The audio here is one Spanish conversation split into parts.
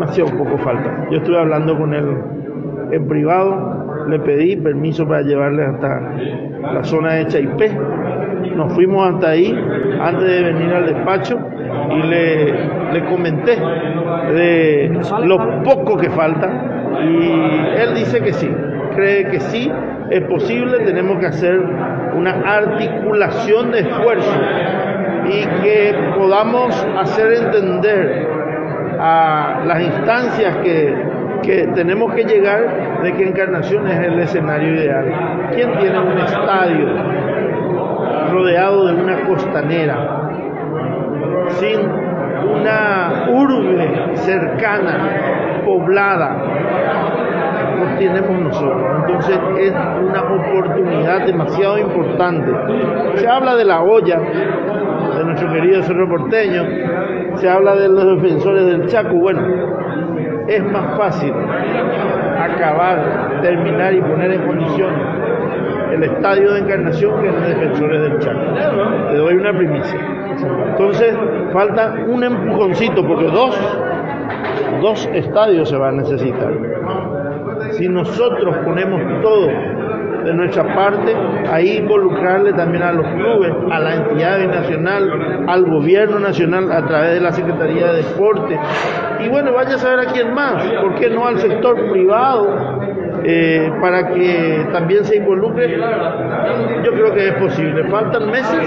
demasiado poco falta. Yo estuve hablando con él en privado, le pedí permiso para llevarle hasta la zona de Chaipé. Nos fuimos hasta ahí antes de venir al despacho y le comenté de lo poco que falta y él dice que sí, cree que sí, es posible. Tenemos que hacer una articulación de esfuerzo y que podamos hacer entender a las instancias que tenemos que llegar de que Encarnación es el escenario ideal. ¿Quién tiene un estadio rodeado de una costanera, sin una urbe cercana, poblada? Lo tenemos nosotros. Entonces es una oportunidad demasiado importante. Se habla de la olla, de nuestro querido Cerro Porteño, se habla de los defensores del Chaco. Bueno, es más fácil acabar, terminar y poner en condiciones el estadio de Encarnación que los defensores del Chaco. Te doy una primicia. Entonces falta un empujoncito porque dos estadios se van a necesitar. Si nosotros ponemos todo de nuestra parte, ahí involucrarle también a los clubes, a la entidad binacional, al gobierno nacional a través de la Secretaría de Deporte, y bueno, vaya a saber a quién más, ¿por qué no al sector privado? Para que también se involucre. Yo creo que es posible, faltan meses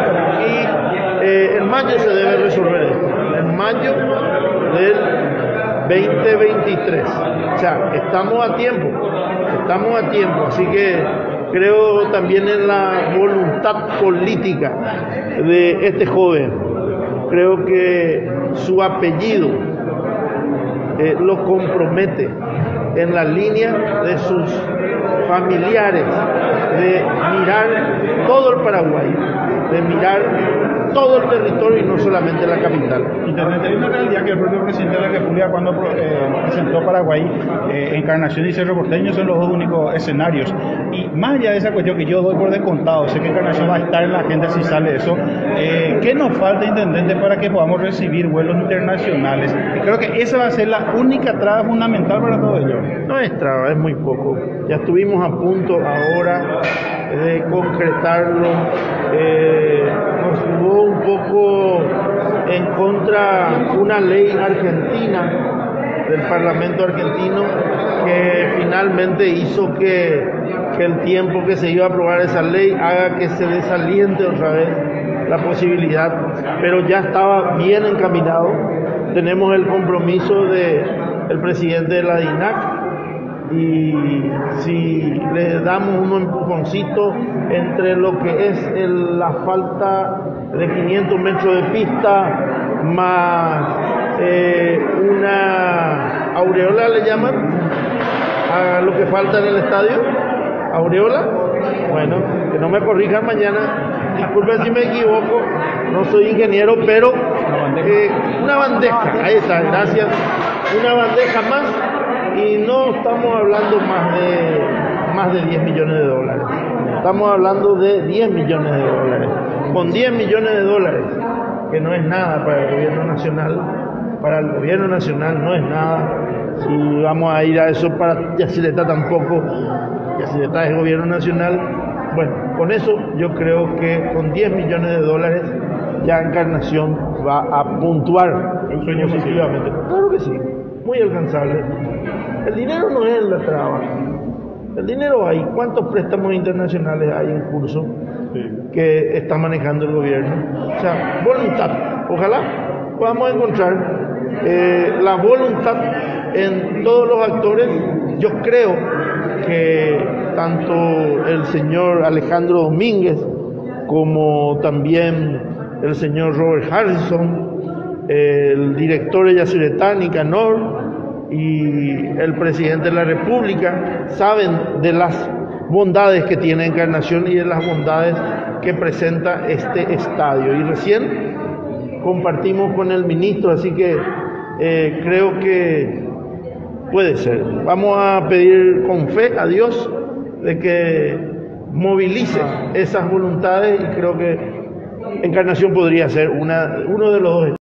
y en mayo se debe resolver esto, en mayo del 2023. O sea, estamos a tiempo, así que creo también en la voluntad política de este joven. Creo que su apellido lo compromete en la línea de sus familiares, de mirar todo el Paraguay, de mirar todo el territorio y no solamente la capital. Y también hay una realidad que el propio presidente de la República, cuando presentó Paraguay, Encarnación y Cerro Porteño son los dos únicos escenarios. Y más allá de esa cuestión que yo doy por descontado, sé que Encarnación va a estar en la agenda si sale eso, ¿qué nos falta, intendente, para que podamos recibir vuelos internacionales? Y creo que esa va a ser la única traba fundamental para todo ello. No es traba, es muy poco. Ya estuvimos a punto ahora de concretarlo. Nos jugó un poco en contra una ley argentina del Parlamento argentino que finalmente hizo que el tiempo que se iba a aprobar esa ley haga que se desaliente otra vez la posibilidad, pero ya estaba bien encaminado. Tenemos el compromiso del presidente de la DINAC, y si le damos un empujoncito entre lo que es la falta de 500 metros de pista más una aureola, le llaman a lo que falta en el estadio, aureola, bueno, que no me corrijan mañana, disculpen si me equivoco, no soy ingeniero, pero una bandeja, ahí está, gracias, una bandeja más. Y no estamos hablando más de 10 millones de dólares. Estamos hablando de 10 millones de dólares. Con 10 millones de dólares, que no es nada para el gobierno nacional, no es nada. Si vamos a ir a eso para Yacyretá tampoco, Yacyretá es gobierno nacional. Bueno, con eso yo creo que con 10 millones de dólares ya Encarnación va a puntuar positivamente. Claro que sí, muy alcanzable. El dinero no es la traba. El dinero hay. ¿Cuántos préstamos internacionales hay en curso que está manejando el gobierno? O sea, voluntad. Ojalá podamos encontrar la voluntad en todos los actores. Yo creo que tanto el señor Alejandro Domínguez como también el señor Robert Harrison, el director de Yacyretá, Nicanor, y el presidente de la República saben de las bondades que tiene Encarnación y de las bondades que presenta este estadio. Y recién compartimos con el ministro, así que creo que puede ser. Vamos a pedir con fe a Dios de que movilice esas voluntades y creo que Encarnación podría ser uno de los dos.